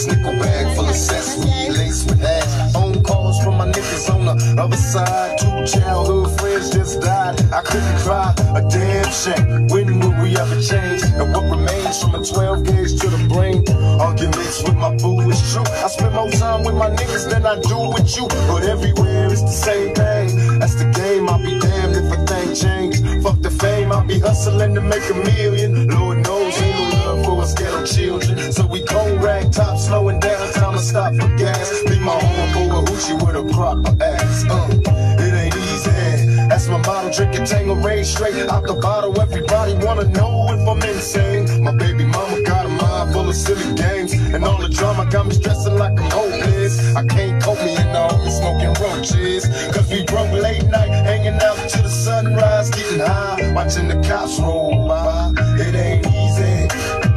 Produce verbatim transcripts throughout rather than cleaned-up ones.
This nickel bag full of sesame, laced with ash. Phone calls from my niggas on the other side. Two childhood friends just died. I couldn't cry, a damn shame. When will we ever change? And what remains from a twelve gauge to the brain? Arguments with my boo is true. I spend more time with my niggas than I do with you. But everywhere it's the same thing. That's the game, I'll be damned if a thing changed. Fuck the fame, I'll be hustling to make a million. Lord knows ain't no love for us ghetto children. So we cold rag top, slowing down, time to stop for gas. Be my home for a hoochie with a proper ass. Uh, it ain't easy. That's my motto, drinking Tanqueray straight out the bottle. Everybody wanna know if I'm insane. My baby mama got a mind full of silly games, and all the drama got me stressing like I'm hopeless. I can't cope me and all me smoking roaches, cause we broke late night, hanging out till the sunrise, getting high, watching the cops roll by. It ain't easy.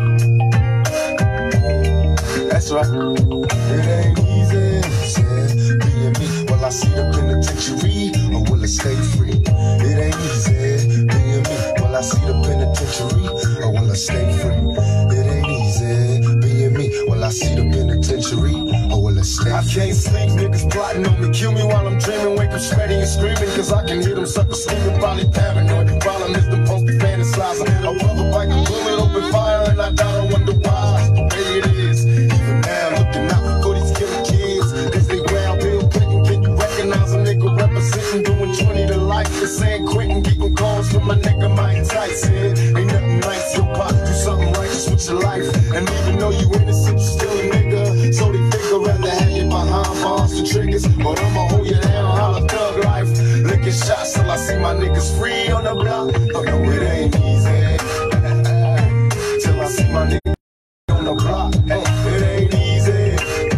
That's right. It ain't easy. Said, being me, will I see the penitentiary or will it stay free? It ain't easy. Being me, will I see the penitentiary or will I stay free? It ain't easy. Being me, will I see the penitentiary or will it stay free? I can't sleep, niggas plotting on me, kill me while I'm dreaming. Wake up sweating and screaming, cause I can hear them suckers screaming, probably paranoid. Problem is them supposed to be fantasizing. A brother bite a bullet, open fire, and I die, I wonder why. That's the way it is. Even now, looking out for these killer kids, cause they wild bill clicking. Can you recognize a nigga representing, doing twenty to life? For San Quentin, getting calls from my nigga Mike Tyson. Ain't nothing nice, yo pop, do something righteous with your life. And even though you innocent, you still a nigga. So they figure rather have you behind bars and triggers, but I'ma hold you down, holla thug life. Licking shots till I see my niggas free on the block. Oh no, it ain't easy. Till I see my niggas on the block. Hey, it ain't easy.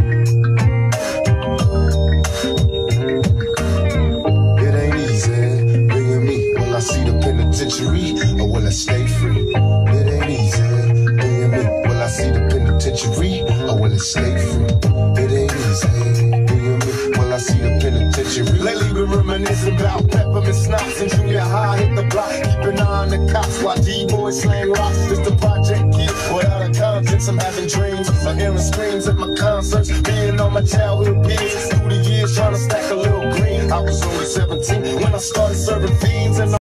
It ain't easy. Being me, will I see the penitentiary or will I stay free? It ain't easy. Being me, will I see the penitentiary or will it stay free? It ain't easy. Being me, will I see the penitentiary? Lately been reminiscing about peppermint schnapps and junior high, hit the block, keep an eye on the cops while D-boys slang rocks. It's the project kid without a conscience. I'm having dreams, I'm hearing screams at my concerts, being on my childhood peers. Through the years trying to stack a little green. I was only seventeen when I started serving fiends and